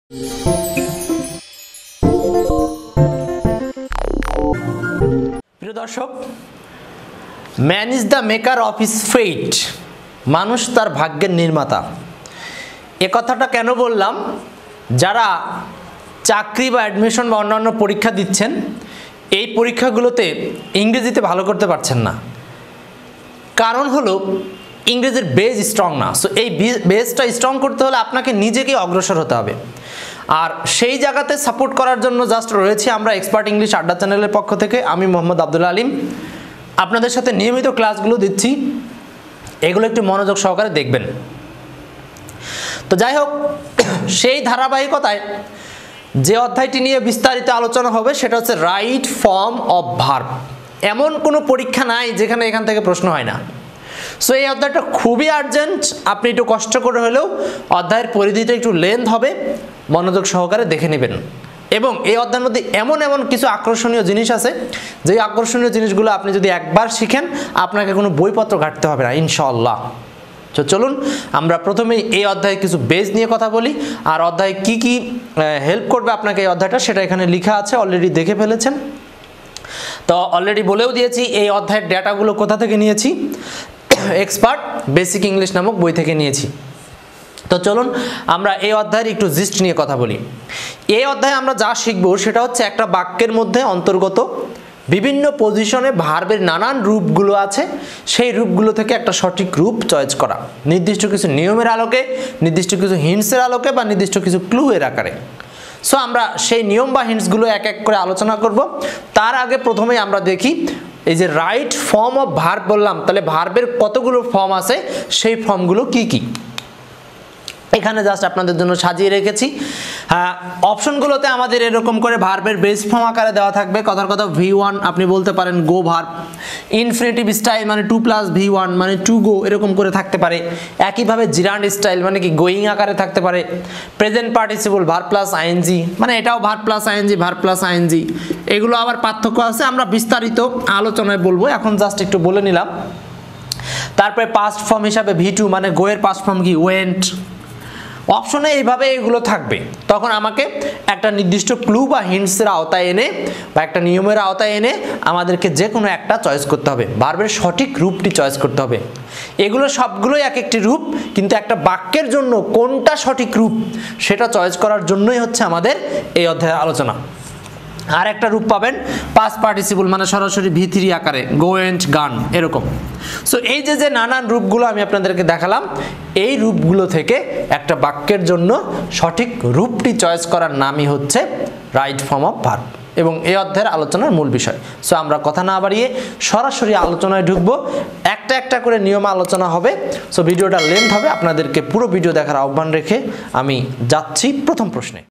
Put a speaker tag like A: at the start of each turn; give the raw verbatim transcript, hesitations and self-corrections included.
A: প্রিয় দর্শক, man is the maker of his fate, মানুষ তার ভাগ্যের নির্মাতা। এ কথাটা কেন বললাম? যারা চাকরি বা অ্যাডমিশন বা অন্যান্য পরীক্ষা দিচ্ছেন, এই পরীক্ষাগুলোতে ইংরেজিতে ভালো করতে পারছেন না, কারণ হলো ইংরেজির বেজ স্ট্রং না। সো এই বেজটা স্ট্রং করতে হলে আপনাকে নিজেকে অগ্রসর হতে হবে। আর সেই জায়গাতে সাপোর্ট করার জন্য জাস্ট রয়েছে আমরা এক্সপার্ট ইংলিশ আড্ডা চ্যানেলের পক্ষ থেকে। আমি মোহাম্মদ আব্দুল আলিম আপনাদের সাথে নিয়মিত ক্লাসগুলো দিচ্ছি, এগুলো একটু মনোযোগ সহকারে দেখবেন। তো যাই হোক, সেই ধারাবাহিকতায় যে অধ্যায়টি নিয়ে বিস্তারিত আলোচনা হবে সেটা হচ্ছে রাইট ফর্ম অফ ভার্ব। এমন কোনো পরীক্ষা নাই যেখানে এখান থেকে প্রশ্ন হয় না। সো এই অধ্যায়টা খুবই আর্জেন্ট, আপনি একটু কষ্ট করে হলেও অধ্যায়ের পরিধিটা একটু লেন্থ হবে, মনোযোগ সহকারে দেখে নেবেন। এবং এই অধ্যায়ের মধ্যে এমন এমন কিছু আকর্ষণীয় জিনিস আছে, যে আকর্ষণীয় জিনিসগুলো আপনি যদি একবার শিখেন আপনাকে কোনো বইপত্র ঘাটতে হবে না ইনশাআল্লাহ। তো চলুন আমরা প্রথমেই এই অধ্যায়ে কিছু বেস নিয়ে কথা বলি, আর অধ্যায়ে কি কি হেল্প করবে আপনাকে এই অধ্যায়টা সেটা এখানে লেখা আছে, অলরেডি দেখে ফেলেছেন। তো অলরেডি বলেও দিয়েছি এই অধ্যায়ের ডেটাগুলো কোথা থেকে নিয়েছি, এক্সপার্ট বেসিক ইংলিশ নামক বই থেকে নিয়েছি। তো চলুন আমরা এই অধ্যায়ের একটু জিস্ট নিয়ে কথা বলি। এই অধ্যায়ে আমরা যা শিখব সেটা হচ্ছে একটা বাক্যের মধ্যে অন্তর্গত বিভিন্ন পজিশনে ভার্বের নানান রূপগুলো আছে, সেই রূপগুলো থেকে একটা সঠিক রূপ চয়েস করা, নির্দিষ্ট কিছু নিয়মের আলোকে, নির্দিষ্ট কিছু হিন্টসের আলোকে বা নির্দিষ্ট কিছু ক্লু এর আকারে। সো আমরা সেই নিয়ম বা হিন্টসগুলো এক এক করে আলোচনা করব। তার আগে প্রথমেই আমরা দেখি এই যে রাইট ফর্ম অফ ভার্ব বললাম, তাহলে ভার্বের কতগুলো ফর্ম আছে, সেই ফর্মগুলো কি কি এখানে জাস্ট আপনাদের জন্য সাজিয়ে রেখেছি। হ্যাঁ, অপশনগুলোতে আমাদের এরকম করে ভার্বের বেস ফর্ম আকারে দেওয়া থাকবে। কথার কথা ভি ওয়ান আপনি বলতে পারেন গো ভার্ব, ইনফিনিটিভ স্টাইল মানে টু প্লাস ভি ওয়ান মানে টু গো এরকম করে থাকতে পারে। একইভাবে জিরান্ড স্টাইল মানে কি গোয়িং আকারে থাকতে পারে। Present participle verb plus ING মানে এটাও verb plus ING, verb plus ING, এগুলো আবার পার্থক্য আছে, আমরা বিস্তারিত আলোচনায় বলবো, এখন জাস্ট একটু বলে নিলাম। তারপরে পাস্ট ফর্ম হিসাবে ভি টু মানে গো এর পাস্ট ফর্ম কি ওয়েন্ট। অপশনে এইভাবে এগুলো থাকবে, তখন আমাকে একটা নির্দিষ্ট ক্লু বা হিন্টসের আওতায় এনে বা একটা নিয়মের আওতায় এনে আমাদেরকে যে কোনো একটা চয়েস করতে হবে, ভার্বের সঠিক রূপটি চয়েস করতে হবে। এগুলো সবগুলোই এক একটি রূপ, কিন্তু একটা বাক্যের জন্য কোনটা সঠিক রূপ সেটা চয়েস করার জন্যই হচ্ছে আমাদের এই অধ্যায়ের আলোচনা। আর একটা রূপ পাবেন পাস্ট পার্টিসিপল মানে সরাসরি ভি থ্রি আকারে গো এন্ড গান এরকম। সো এই যে যে নানান রূপগুলো আমি আপনাদেরকে দেখালাম, এই রূপগুলো থেকে একটা বাক্যের জন্য সঠিক রূপটি চয়েস করার নামই হচ্ছে রাইট ফর্ম অফ ভার্ব, এবং এই অধ্যায়ের আলোচনার মূল বিষয়। সো আমরা কথা না বাড়িয়ে সরাসরি আলোচনায় ঢুকবো, একটা একটা করে নিয়ম আলোচনা হবে। সো ভিডিওটা লেন্থ হবে, আপনাদেরকে পুরো ভিডিও দেখার আহ্বান রেখে আমি যাচ্ছি প্রথম প্রশ্নে।